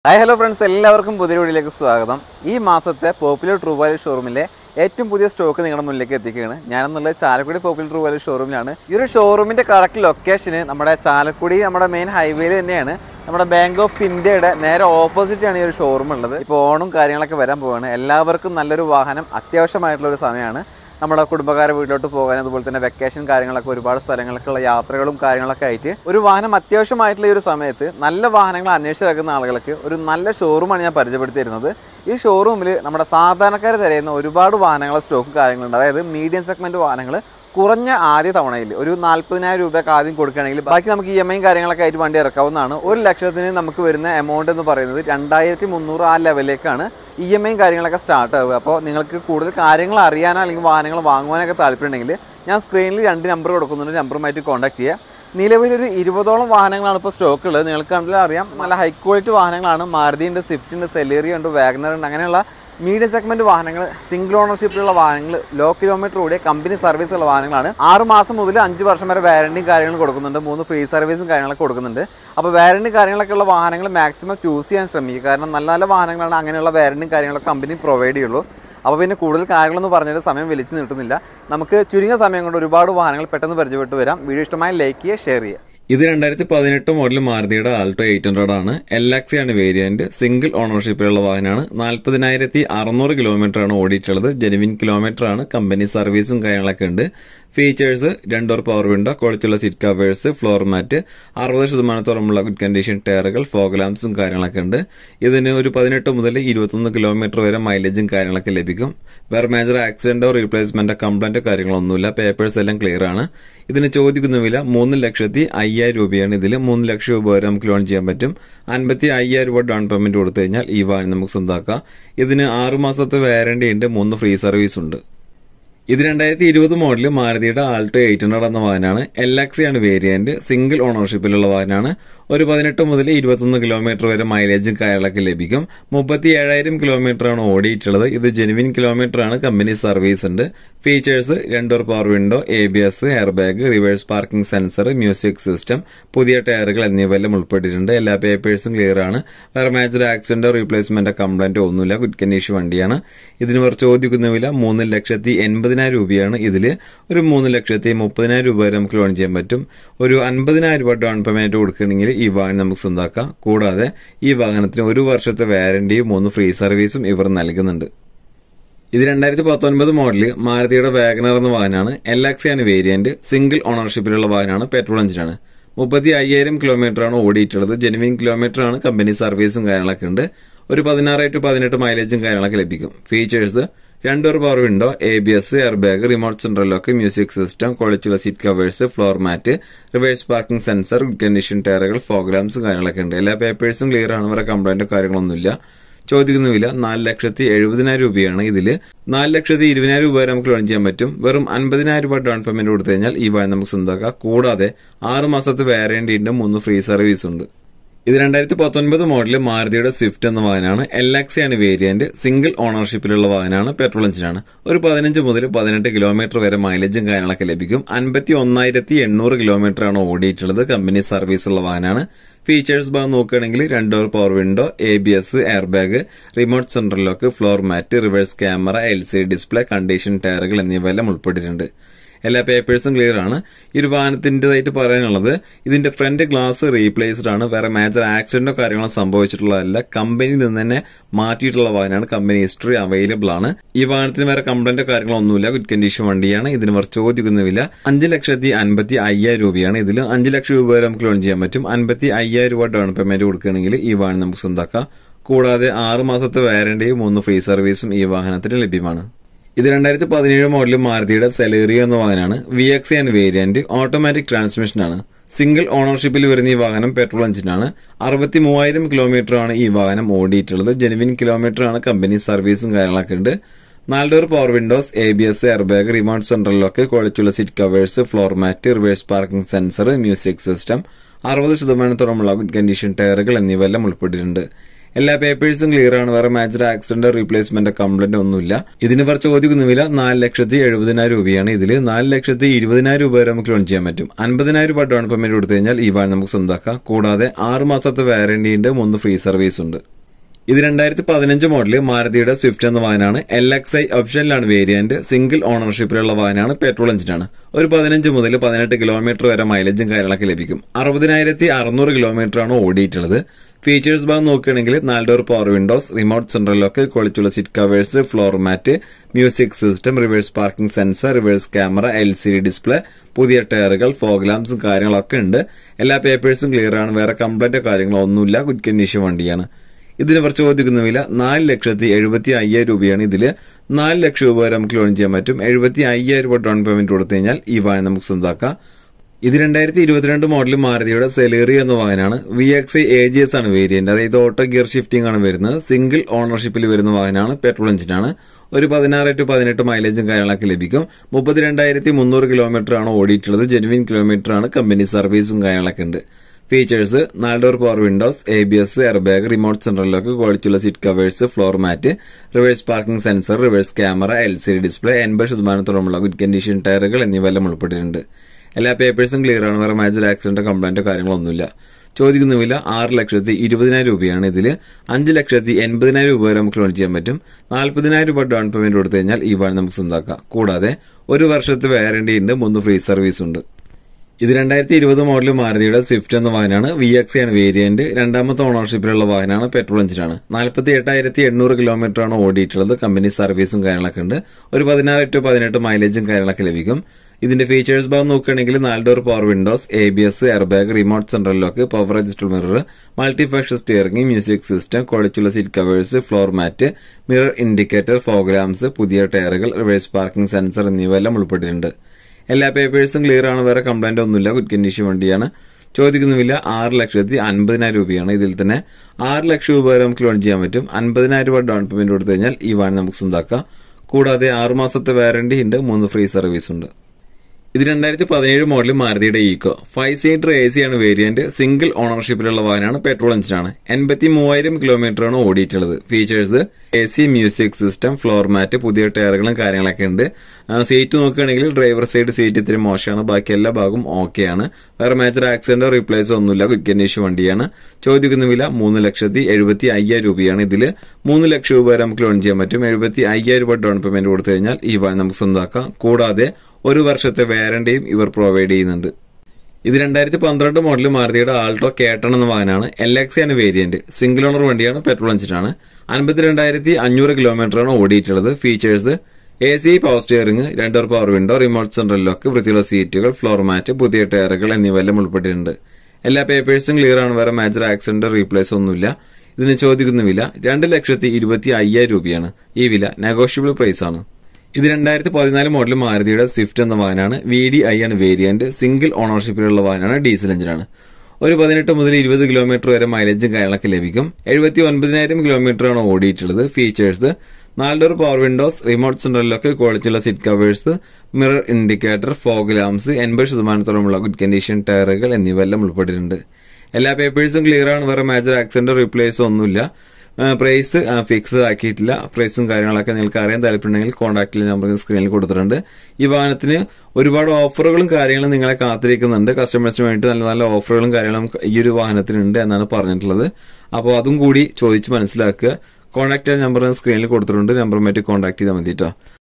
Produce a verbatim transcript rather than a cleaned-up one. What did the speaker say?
Hi hello friends, എല്ലാവർക്കും പുതിയ വീഡിയോയിലേക്ക് സ്വാഗതം. ഈ മാസത്തെ പോപ്പുലർ ട്രൂ വാല്യൂ ഷോറൂമിലെ ഏറ്റവും പുതിയ സ്റ്റോക്ക് നിങ്ങളുടെ മുന്നിലേക്ക് എത്തിക്കുകയാണ്. ഞാനെന്നുള്ളത് ചാലക്കുടി പോപ്പുലർ ട്രൂ വാല്യൂ ഷോറൂമിലാണ്. ഈ ഒരു ഷോറൂമിൻ്റെ കറക്റ്റ് ലൊക്കേഷന് നമ്മുടെ ചാലക്കുടി നമ്മുടെ മെയിൻ ഹൈവേയിൽ തന്നെയാണ്. നമ്മുടെ ബാങ്ക് ഓഫ് ഇന്ത്യയുടെ നേരെ ഓപ്പോസിറ്റാണ് ഈ ഒരു ഷോറൂം ഉള്ളത്. ഇപ്പോൾ ഓണും കാര്യങ്ങളൊക്കെ വരാൻ പോവുകയാണ്. എല്ലാവർക്കും നല്ലൊരു വാഹനം അത്യാവശ്യമായിട്ടുള്ളൊരു സമയമാണ്. നമ്മുടെ കുടുംബക്കാരെ വീട്ടിലോട്ട് പോകാൻ, അതുപോലെ തന്നെ വെക്കേഷൻ കാര്യങ്ങളൊക്കെ ഒരുപാട് സ്ഥലങ്ങളിലേക്കുള്ള യാത്രകളും കാര്യങ്ങളൊക്കെ ആയിട്ട് ഒരു വാഹനം അത്യാവശ്യമായിട്ടുള്ള ഈ ഒരു സമയത്ത് നല്ല വാഹനങ്ങൾ അന്വേഷിച്ചിറക്കുന്ന ആളുകൾക്ക് ഒരു നല്ല ഷോറൂമാണ് ഞാൻ പരിചയപ്പെടുത്തി തരുന്നത്. ഈ ഷോറൂമിൽ നമ്മുടെ സാധാരണക്കാർ തിരയുന്ന ഒരുപാട് വാഹനങ്ങളുടെ സ്റ്റോക്കും കാര്യങ്ങളുണ്ട്. അതായത് മീഡിയം സെഗ്മെൻറ്റ് വാഹനങ്ങൾ കുറഞ്ഞ ആദ്യ തവണയിൽ ഒരു നാൽപ്പതിനായിരം രൂപയൊക്കെ ആദ്യം കൊടുക്കുകയാണെങ്കിൽ ബാക്കി നമുക്ക് ഇ എം ഐയും കാര്യങ്ങളൊക്കെ ആയിട്ട് വണ്ടി ഇറക്കാവുന്നതാണ്. ഒരു ലക്ഷത്തിന് നമുക്ക് വരുന്ന എമൗണ്ട് എന്ന് പറയുന്നത് രണ്ടായിരത്തി മുന്നൂറ് ആ ലെവലിലേക്കാണ് ഇ എം ഐയും കാര്യങ്ങളൊക്കെ സ്റ്റാർട്ട് ആവുക. അപ്പോൾ നിങ്ങൾക്ക് കൂടുതൽ കാര്യങ്ങൾ അറിയാനോ അല്ലെങ്കിൽ വാഹനങ്ങൾ വാങ്ങുവാനൊക്കെ താല്പര്യമുണ്ടെങ്കിൽ ഞാൻ സ്ക്രീനിൽ രണ്ട് നമ്പർ കൊടുക്കുന്നുണ്ട്. നമ്പറുമായിട്ട് കോൺടാക്ട് ചെയ്യുക. നിലവിലൊരു ഇരുപതോളം വാഹനങ്ങളാണ് ഇപ്പോൾ സ്റ്റോക്ക് ഉള്ളത്. നിങ്ങൾക്ക് കണ്ടാൽ അറിയാം, നല്ല ഹൈ ക്വാളിറ്റി വാഹനങ്ങളാണ്. മാരുതി ഉണ്ട്, സ്വിഫ്റ്റ് ഉണ്ട്, സെലേറിയ ഉണ്ട്, വാഗനർ ഉണ്ട്. അങ്ങനെയുള്ള മീഡിയം സെഗ്മെന്റ് വാഹനങ്ങൾ, സിംഗിൾ ഓണർഷിപ്പിലുള്ള വാഹനങ്ങൾ, ലോ കിലോമീറ്റർ ഓടിയ കമ്പനി സർവീസ് ഉള്ള വാഹനങ്ങളാണ്. ആറ് മാസം മുതൽ അഞ്ച് വർഷം വരെ വാറണ്ടിയും കാര്യങ്ങളും കൊടുക്കുന്നുണ്ട്. മൂന്ന് ഫ്രീ സർവീസും കാര്യങ്ങളൊക്കെ കൊടുക്കുന്നുണ്ട്. അപ്പോൾ വാറണ്ടി കാര്യങ്ങളൊക്കെ ഉള്ള വാഹനങ്ങൾ മാക്സിമം ചൂസ് ചെയ്യാൻ ശ്രമിക്കുക. കാരണം നല്ല നല്ല വാഹനങ്ങളാണ് അങ്ങനെയുള്ള വാറണ്ടിയും കാര്യങ്ങളൊക്കെ കമ്പനി പ്രൊവൈഡ് ചെയ്യുള്ളൂ. അപ്പോൾ പിന്നെ കൂടുതൽ കാര്യങ്ങളൊന്നും പറഞ്ഞിട്ട് സമയം വലിച്ചു നീട്ടുന്നില്ല. നമുക്ക് ചുരുങ്ങിയ സമയം കൊണ്ട് ഒരുപാട് വാഹനങ്ങൾ പെട്ടെന്ന് പരിചയപ്പെട്ട് വരാം. വീഡിയോ ഇഷ്ടമായി ലൈക്ക് ചെയ്യുക, ഷെയർ ചെയ്യുക. ഇത് രണ്ടായിരത്തി പതിനെട്ട് മോഡൽ മാരുതിയുടെ ആൾട്ടോ എയ്റ്റ് ഹൺഡ്രഡ് ആണ്. എൽ എക്സ് ആണ് വേരിയന്റ്. സിംഗിൾ ഓണർഷിപ്പിലുള്ള വാഹനമാണ്. നാൽപ്പതിനായിരത്തി അറുന്നൂറ് കിലോമീറ്റർ ആണ് ഓടിയിട്ടുള്ളത്. ജെനുവിൻ കിലോമീറ്റർ ആണ്. കമ്പനി സർവീസും കാര്യങ്ങളൊക്കെ ഉണ്ട്. ഫീച്ചേഴ്സ്: രണ്ടോർ പവർ വിൻഡോ, ക്വാളിറ്റിയുള്ള സീറ്റ് കവേഴ്സ്, ഫ്ലോർ മാറ്റ്, അറുപത് ശതമാനത്തോളമുള്ള ഗുഡ് കണ്ടീഷൻ ടയറുകൾ, ഫോഗ് ലാംപ്സും കാര്യങ്ങളൊക്കെ ഉണ്ട്. ഇതിന് ഒരു പതിനെട്ട് മുതൽ ഇരുപത്തൊന്ന് കിലോമീറ്റർ വരെ മൈലേജും കാര്യങ്ങളൊക്കെ ലഭിക്കും. വേറെ മേജർ ആക്സിഡന്റോ റീപ്ലേസ്മെന്റോ കംപ്ലൈന്റോ കാര്യങ്ങളൊന്നുമില്ല. പേപ്പേഴ്സ് എല്ലാം ക്ലിയർ ആണ്. ഇതിന് ചോദിക്കുന്ന വില മൂന്ന് ലക്ഷത്തി അയ്യായിരം രൂപയാണ്. ഇതിൽ മൂന്ന് ലക്ഷം രൂപ വരെ നമുക്ക് ലോൺ ചെയ്യാൻ പറ്റും. അൻപത്തി അയ്യായിരം രൂപ ഡൗൺ പേയ്മെന്റ് കൊടുത്തു കഴിഞ്ഞാൽ ഈ വാഹനം നമുക്ക് സ്വന്തമാക്കാം. ഇതിന് ആറു മാസത്തെ വാറണ്ടി ഉണ്ട്. മൂന്ന് ഫ്രീ സർവീസ് ഉണ്ട്. ഇത് രണ്ടായിരത്തി ഇരുപത് മോഡല് മാരുതിയുടെ ആൾട്ടോ എയ്റ്റ് ഹൺഡ്രഡ് എന്ന വാഹനമാണ്. എൽ എക്സ് ആണ് വേരിയന്റ്. സിംഗിൾ ഓണർഷിപ്പിലുള്ള വാഹനമാണ്. ഒരു പതിനെട്ട് മുതൽ ഇരുപത്തൊന്ന് കിലോമീറ്റർ വരെ മൈലേജും കാര്യങ്ങളൊക്കെ ലഭിക്കും. മുപ്പത്തി ഏഴായിരം കിലോമീറ്റർ ആണ് ഓടിയിട്ടുള്ളത്. ഇത് ജെനുവിൻ കിലോമീറ്റർ ആണ്. കമ്പനി സർവീസ് ഉണ്ട്. ഫീച്ചേഴ്സ്: രണ്ടോർ power window, A B S, air bag, reverse parking sensor, music system, പുതിയ ടയറുകൾ എന്നിവയെല്ലാം ഉൾപ്പെട്ടിട്ടുണ്ട്. എല്ലാ പേപ്പേഴ്സും ക്ലിയർ ആണ്. വേറെ മേജർ ആക്സിഡന്റോ റീപ്ലേസ്മെന്റോ കംപ്ലൈന്റോ ഒന്നുമില്ല. ഗുഡ് കണ്ടീഷൻ വണ്ടിയാണ്. ഇതിന് ഇവർ ചോദിക്കുന്ന വില മൂന്ന് ലക്ഷത്തി എൺപതിനായിരം രൂപയാണ്. ഇതിൽ ഒരു മൂന്ന് ലക്ഷത്തി മുപ്പതിനായിരം രൂപ വരെ നമുക്ക് ലോൺ ചെയ്യാൻ പറ്റും. ഒരു അൻപതിനായിരം രൂപ ഡൗൺ പേയ്മെന്റ് കൊടുക്കുകയാണെങ്കിൽ ഈ വാഹനം നമുക്ക് സ്വന്തമാക്കാം. കൂടാതെ ഈ വാഹനത്തിന് ഒരു വർഷത്തെ വാറണ്ടിയും മൂന്ന് ഫ്രീ സർവീസും ഇവർ നൽകുന്നുണ്ട്. ഇത് രണ്ടായിരത്തി പത്തൊൻപത് മോഡല് മാരുതിയുടെ വാഗനർ എന്ന വാഹനമാണ്. എൽ എക്സ് ആണ് വേരിയന്റ്. സിംഗിൾ ഓണർഷിപ്പിലുള്ള വാഹനമാണ്. പെട്രോൾ എഞ്ചിനാണ്. മുപ്പത്തി അയ്യായിരം കിലോമീറ്റർ ആണ് ഓടിയിട്ടുള്ളത്. ജെനുവിൻ കിലോമീറ്റർ ആണ്. കമ്പനി സർവീസും കാര്യങ്ങളൊക്കെ ഉണ്ട്. ഒരു പതിനാറ് ടു പതിനെട്ട് മൈലേജും കാര്യങ്ങളൊക്കെ ലഭിക്കും. ഫീച്ചേഴ്സ്: രണ്ടോർ power window, A B S, air bag, remote central lock, music system, ക്വാളിറ്റിയുള്ള seat covers, floor mat, reverse parking sensor, good condition ടയറുകൾ, ഫോഗ് ലാംപ്സും കാര്യങ്ങളൊക്കെ ഉണ്ട്. എല്ലാ പേപ്പേഴ്സും ക്ലിയർ ആണ്. വേറെ കംപ്ലൈന്റോ കാര്യങ്ങളൊന്നുമില്ല. ചോദിക്കുന്ന വില നാല് ലക്ഷത്തി എഴുപതിനായിരം രൂപയാണ്. ഇതിൽ നാല് ലക്ഷത്തി ഇരുപതിനായിരം രൂപ വരെ നമുക്ക് ലോൺ ചെയ്യാൻ പറ്റും. വെറും അൻപതിനായിരം രൂപ ഡൗൺ പേയ്മെന്റ് കൊടുത്തു കഴിഞ്ഞാൽ ഈ വാഹനം നമുക്ക് സ്വന്തമാക്കാം. കൂടാതെ ആറ് മാസത്തെ വാറണ്ടി ഉണ്ട്. മൂന്ന് ഫ്രീ സർവീസ് ഉണ്ട്. ഇത് രണ്ടായിരത്തി പത്തൊൻപത് മോഡല് മാരുതിയുടെ സ്വിഫ്റ്റ് എന്ന വാഹനമാണ്. എൽ എക്സ് ആണ് വേരിയന്റ്. സിംഗിൾ ഓണർഷിപ്പിലുള്ള വാഹനമാണ്. പെട്രോൾ എഞ്ചിനാണ്. ഒരു പതിനഞ്ച് മുതൽ പതിനെട്ട് കിലോമീറ്റർ വരെ മൈലേജും കാര്യങ്ങളൊക്കെ ലഭിക്കും. അൻപത്തി ഒന്നായിരത്തി എണ്ണൂറ് കിലോമീറ്റർ ആണ് ഓടിയിട്ടുള്ളത്. കമ്പനി സർവീസ് ഉള്ള വാഹനമാണ്. ഫീച്ചേഴ്സ് ഭാഗം നോക്കുകയാണെങ്കിൽ രണ്ടോർ power window, A B S, air bag, remote central lock, floor mat, reverse camera, L C D display, condition ടയറുകൾ എന്നിവയെല്ലാം ഉൾപ്പെട്ടിട്ടുണ്ട്. എല്ലാ പേപ്പേഴ്സും ക്ലിയർ ആണ്. ഈ ഒരു വാഹനത്തിൻ്റെതായിട്ട് പറയാനുള്ളത്, ഇതിന്റെ ഫ്രണ്ട് ഗ്ലാസ് റീപ്ലേസ്ഡ് ആണ്. വേറെ മേജർ ആക്സിഡന്റോ കാര്യങ്ങളോ സംഭവിച്ചിട്ടുള്ളതല്ല. കമ്പനിയിൽ നിന്ന് തന്നെ മാറ്റിയിട്ടുള്ള വാഹനമാണ്. കമ്പനി ഹിസ്റ്ററി അവൈലബിൾ ആണ്. ഈ വാഹനത്തിന് വേറെ കംപ്ലൈന്റോ കാര്യങ്ങളോ ഒന്നുമില്ല. ഗുഡ് കണ്ടീഷൻ വണ്ടിയാണ്. ഇതിന് ഇവർ ചോദിക്കുന്ന വില അഞ്ച് ലക്ഷത്തി അൻപത്തി അയ്യായിരം രൂപയാണ്. ഇതിൽ അഞ്ച് ലക്ഷം രൂപ വരെ നമുക്ക് ലോൺ ചെയ്യാൻ പറ്റും. അൻപത്തി അയ്യായിരം രൂപ ഡൗൺ പേയ്മെന്റ് കൊടുക്കുകയാണെങ്കിൽ ഈ വാഹനം നമുക്ക് സ്വന്തമാക്കാം. കൂടാതെ ആറ് മാസത്തെ വാറണ്ടിയും മൂന്ന് ഫ്രീ സർവീസും ഈ വാഹനത്തിന് ലഭ്യമാണ്. ഇത് രണ്ടായിരത്തി പതിനേഴ് മോഡല് മാരുതിയുടെ സെലേറിയ എന്ന വാഹനമാണ്. വി എക്സ് ആണ് വേരിയന്റ്. ഓട്ടോമാറ്റിക് ട്രാൻസ്മിഷനാണ്. സിംഗിൾ ഓണർഷിപ്പിൽ വരുന്ന ഈ വാഹനം പെട്രോൾ എഞ്ചിനാണ്. അറുപത്തി മൂവായിരം കിലോമീറ്റർ ആണ് ഈ വാഹനം ഓടിയിട്ടുള്ളത്. ജെനുവിൻ കിലോമീറ്റർ ആണ്. കമ്പനി സർവീസും കാര്യങ്ങളൊക്കെ ഉണ്ട്. നാല് door power windows, A B S, air bag, remote central lock, ക്വാളിറ്റിയുള്ള seat covers, floor mat, reverse parking sensor, music system, അറുപത് ശതമാനത്തോളമുള്ള ഗുഡ് കണ്ടീഷൻ ടയറുകൾ എന്നിവയെല്ലാം ഉൾപ്പെട്ടിട്ടുണ്ട്. എല്ലാ പേപ്പേഴ്സും ക്ലിയർ ആണ്. വേറെ മേജർ ആക്സിഡന്റ് റീപ്ലേസ്മെന്റ് കംപ്ലൈന്റ് ഒന്നുമില്ല. ഇതിന് ഇവർ ചോദിക്കുന്ന വില നാല് ലക്ഷത്തി എഴുപതിനായിരം രൂപയാണ്. ഇതിൽ നാല് ലക്ഷത്തി ഇരുപതിനായിരം രൂപ വരെ നമുക്ക് ലോൺ ചെയ്യാൻ പറ്റും. അൻപതിനായിരം രൂപ ഡൗൺ പേയ്മെന്റ് കൊടുത്തു കഴിഞ്ഞാൽ ഈ വാഹനം നമുക്ക് സ്വന്തമാക്കാം. കൂടാതെ ആറ് മാസത്തെ വാറന്റി ഉണ്ട്, മൂന്ന് ഫ്രീ സർവീസ് ഉണ്ട്. ഇത് രണ്ടായിരത്തി പതിനഞ്ച് മോഡല് മാരുതിയുടെ സ്വിഫ്റ്റ് എന്ന വാഹനമാണ്. എൽ എക്സ് ഐ ഓപ്ഷനിലാണ് വേരിയന്റ്. സിംഗിൾ ഓണർഷിപ്പിലുള്ള വാഹനമാണ്. പെട്രോൾ എഞ്ചിനാണ്. ഒരു പതിനഞ്ച് മുതൽ പതിനെട്ട് കിലോമീറ്റർ വരെ മൈലേജും കാര്യങ്ങളൊക്കെ ലഭിക്കും. അറുപതിനായിരത്തി അറുന്നൂറ് കിലോമീറ്റർ ആണ് ഓടിയിട്ടുള്ളത്. ഫീച്ചേഴ്സ് ഭാഗം നോക്കുകയാണെങ്കിൽ നാല് door power windows, remote central lock, ക്വാളിറ്റിയുള്ള seat covers, floor mat, music system, reverse parking sensor, reverse camera, L C D display, പുതിയ ടയറുകൾ, ഫോഗ് ലാംപ്സും കാര്യങ്ങളൊക്കെ ഉണ്ട്. എല്ലാ പേപ്പേഴ്സും ക്ലിയർ ആണ്. വേറെ കംപ്ലൈന്റോ കാര്യങ്ങളോ ഒന്നുമില്ല. ഗുഡ് കണ്ടീഷൻ വണ്ടിയാണ്. ഇതിന് ഇവർ ചോദിക്കുന്ന വില നാല് ലക്ഷത്തി എഴുപത്തി അയ്യായിരം രൂപയാണ്. ഇതിൽ നാല് ലക്ഷം രൂപ വരെ നമുക്ക് ലോൺ ചെയ്യാൻ പറ്റും. എഴുപത്തി അയ്യായിരം രൂപ ഡൗൺ പേയ്മെന്റ് കൊടുത്തു കഴിഞ്ഞാൽ ഈ വാഹനം നമുക്ക് സ്വന്തമാക്കാം. ഇത് രണ്ടായിരത്തി ഇരുപത്തിരണ്ട് മോഡൽ മാരുതിയുടെ സെലേറി എന്ന വാഹനമാണ്. V X I A G S ആണ് വേരിയന്റ്. അതായത് ഓട്ടോ ഗിയർ ഷിഫ്റ്റിംഗ് ആണ് വരുന്നത്. സിംഗിൾ ഓണർഷിപ്പിൽ വരുന്ന വാഹനമാണ്. പെട്രോൾ എഞ്ചിനാണ്. ഒരു പതിനാറ് ടു പതിനെട്ട് മൈലേജും കാര്യങ്ങളൊക്കെ ലഭിക്കും. മുപ്പത്തിരണ്ടായിരത്തി മുന്നൂറ് കിലോമീറ്റർ ആണ് ഓടിയിട്ടുള്ളത്. ജെനുവിൻ കിലോമീറ്റർ ആണ്. കമ്പനി സർവീസും കാര്യങ്ങളൊക്കെ ഉണ്ട്. ഫീച്ചേഴ്സ് നാല് door power windows, A B S, air bag, remote central lock, ക്വാളിറ്റിയുള്ള seat covers, floor mat, reverse parking sensor, reverse camera, L C D display, എൺപത് ശതമാനത്തോളമുള്ള ഗുഡ് കണ്ടീഷൻ ടയറുകൾ എന്നിവയെല്ലാം ഉൾപ്പെട്ടിട്ടുണ്ട്. എല്ലാ പേപ്പേഴ്സും ക്ലിയർ ആണ്. വേറെ മേജർ ആക്സിഡന്റ് കംപ്ലൈന്റോ കാര്യങ്ങളൊന്നുമില്ല. ചോദിക്കുന്ന വില ആറ് ലക്ഷത്തി ഇരുപതിനായിരം രൂപയാണ്. ഇതിൽ അഞ്ച് ലക്ഷത്തി എൺപതിനായിരം രൂപ വരെ നമുക്ക് ലോൺ ചെയ്യാൻ പറ്റും. നാൽപ്പതിനായിരം രൂപ ഡൗൺ പേയ്മെന്റ് കൊടുത്തു കഴിഞ്ഞാൽ ഈ വാഹനം നമുക്ക് സ്വന്തമാക്കാം. കൂടാതെ ഒരു വർഷത്തെ വാറന്റി ഉണ്ട്, മൂന്ന് ഫ്രീ സർവീസ് ഉണ്ട്. ഇത് രണ്ടായിരത്തി ഇരുപത് മോഡൽ മാരുതിയുടെ സ്വിഫ്റ്റ് എന്ന വാഹനമാണ്. വി എക്സ് ആണ് വേരിയന്റ്. രണ്ടാമത്തെ ഓണർഷിപ്പിലുള്ള വാഹനമാണ്. പെട്രോൾ എഞ്ചിനാണ്. നാൽപ്പത്തി എട്ടായിരത്തി എണ്ണൂറ് കിലോമീറ്റർ ആണ് ഓടിയിട്ടുള്ളത്. കമ്പനി സർവീസും കാര്യങ്ങളൊക്കെ ഉണ്ട്. ഒരു പതിനാറ് ടു പതിനെട്ട് മൈലേജും കാര്യങ്ങളൊക്കെ ലഭിക്കും. ഇതിന്റെ ഫീച്ചേഴ്സ് ഭാഗം നോക്കുകയാണെങ്കിൽ നാല് door power windows, A B S, air bag, remote central lock, power adjustable mirror, multi function steering, music system, ക്വാളിറ്റിയുള്ള seat covers, floor mat, mirror indicator, fog lamps, പുതിയ ടയറുകൾ, റിവേഴ്സ് പാർക്കിംഗ് സെൻസർ എന്നിവയെല്ലാം ഉൾപ്പെട്ടിട്ടുണ്ട്. എല്ലാ പേപ്പേഴ്സും clear ആണ്. വേറെ complaint ഒന്നുമില്ല. Good condition വണ്ടിയാണ്. ചോദിക്കുന്ന വില ആറ് ലക്ഷത്തി അൻപതിനായിരം രൂപയാണ്. ഇതിൽ തന്നെ ആറ് ലക്ഷം രൂപ വരെ നമുക്ക് ലോൺ ചെയ്യാൻ പറ്റും. അൻപതിനായിരം രൂപ ഡൗൺ പേയ്മെന്റ് കൊടുത്തു കഴിഞ്ഞാൽ ഈ വാഹനം നമുക്ക് സ്വന്തമാക്കാം. കൂടാതെ ആറ് മാസത്തെ വാറന്റി ഉണ്ട്, മൂന്ന് ഫ്രീ സർവീസ് ഉണ്ട്. ഇത് രണ്ടായിരത്തി പതിനേഴ് മോഡൽ മാരുതിയുടെ Eeco. Five seater A C ആണ് വേരിയന്റ്. സിംഗിൾ ഓണർഷിപ്പിലുള്ള വാഹനമാണ്. പെട്രോൾ എഞ്ചിനാണ്. എൺപത്തി മൂവായിരം കിലോമീറ്റർ ആണ് ഓടിയിട്ടുള്ളത്. Features A C, music system, floor mat, പുതിയ ടയറുകളും കാര്യങ്ങളൊക്കെ ഉണ്ട്. സീറ്റ് നോക്കുകയാണെങ്കിൽ ഡ്രൈവർ സൈഡ് സീറ്റ് ഇത്തിരി മോശമാണ്. ബാക്കി എല്ലാ ഭാഗവും ഓക്കെയാണ്. വേറെ മേജർ ആക്സിഡന്റോ റീപ്ലേസോ ഒന്നുമില്ല. ഗുഡ് കണ്ടീഷൻ വണ്ടിയാണ്. ചോദിക്കുന്ന വില മൂന്ന് ലക്ഷത്തി എഴുപത്തി അയ്യായിരം രൂപയാണ്. ഇതിൽ മൂന്ന് ലക്ഷം രൂപ വരെ നമുക്ക് ലോൺ ചെയ്യാൻ പറ്റും. എഴുപത്തി അയ്യായിരം രൂപ ഡൗൺ പേയ്മെന്റ് കൊടുത്തു കഴിഞ്ഞാൽ ഈ വാഹനം നമുക്ക് സ്വന്തമാക്കാം. കൂടാതെ ഒരു വർഷത്തെ വാറന്റിയും ഇവർ പ്രൊവൈഡ് ചെയ്യുന്നുണ്ട്. ഇത് രണ്ടായിരത്തി പന്ത്രണ്ട് മോഡൽ മാരുതിയുടെ ആൾട്ടോ കേട്ടൺ എന്ന വാഹനമാണ്. എൽ എക്സ് ആണ് വേരിയന്റ്. സിംഗിൾ ഓണർ വണ്ടിയാണ്. പെട്രോൾ എഞ്ചിനാണ്. അൻപത്തിരണ്ടായിരത്തി അഞ്ഞൂറ് കിലോമീറ്റർ ആണ് ഓടിയിട്ടുള്ളത്. Features A C, power steering, രണ്ട് door power window, remote central lock, വൃത്തിയുള്ള സീറ്റുകൾ, ഫ്ലോർ മാറ്റ്, പുതിയ ടയറുകൾ എന്നിവയെല്ലാം ഉൾപ്പെട്ടിട്ടുണ്ട്. എല്ലാ പേപ്പേഴ്സും ക്ലിയർ ആണ്. വേറെ മേജർ ആക്സിഡന്റ് റീപ്ലേസ് ഒന്നുമില്ല. ഇതിന് ചോദിക്കുന്ന വില രണ്ട് ലക്ഷത്തി ഇരുപത്തി അയ്യായിരം രൂപയാണ്. ഈ വില നെഗോഷ്യബിൾ പ്രൈസ് ആണ്. ഇത് രണ്ടായിരത്തി പതിനാല് മോഡൽ മാരുതിയുടെ സ്വിഫ്റ്റ് എന്ന വാഹനമാണ്. വി ഡി ഐ ആണ് വേരിയന്റ്. സിംഗിൾ ഓണർഷിപ്പിലുള്ള വാഹനമാണ്. ഡീസൽ എഞ്ചിനാണ്. ഒരു പതിനെട്ട് മുതൽ ഇരുപത് കിലോമീറ്റർ വരെ മൈലേജും കാര്യങ്ങളൊക്കെ ലഭിക്കും. എഴുപത്തി ഒൻപതിനായിരം കിലോമീറ്റർ ആണ് ഓടിയിട്ടുള്ളത്. ഫീച്ചേഴ്സ് നാല് door power windows, remote central lock, ക്വാളിറ്റിയുള്ള seat covers, mirror indicator, fog lamps, എൺപത് ശതമാനത്തോളമുള്ള ഗുഡ് കണ്ടീഷൻ ടയറുകൾ എന്നിവയെല്ലാം ഉൾപ്പെട്ടിട്ടുണ്ട്. എല്ലാ പേപ്പേഴ്സും ക്ലിയർ ആണ്. വേറെ മേജർ ആക്സിഡന്റ് റീപ്ലേസോ ഒന്നുമില്ല. പ്രൈസ് ഫിക്സ് ആക്കിയിട്ടില്ല. പ്രൈസും കാര്യങ്ങളൊക്കെ നിങ്ങൾക്ക് അറിയാൻ താല്പര്യമുണ്ടെങ്കിൽ കോൺടാക്റ്റിൽ നമ്പർ സ്ക്രീനിൽ കൊടുത്തിട്ടുണ്ട്. ഈ വാഹനത്തിന് ഒരുപാട് ഓഫറുകളും കാര്യങ്ങളും നിങ്ങളെ കാത്തിരിക്കുന്നുണ്ട്. കസ്റ്റമേഴ്സിന് വേണ്ടി നല്ല നല്ല ഓഫറുകളും കാര്യങ്ങളും ഈ ഒരു വാഹനത്തിനുണ്ട് എന്നാണ് പറഞ്ഞിട്ടുള്ളത്. അപ്പോൾ അതും കൂടി ചോദിച്ച് മനസ്സിലാക്കുക. കോൺടാക്ട് നമ്പർ സ്ക്രീനിൽ കൊടുത്തിട്ടുണ്ട്. നമ്പറുമായിട്ട് കോൺടാക്ട് ചെയ്താൽ മതി കേട്ടോ.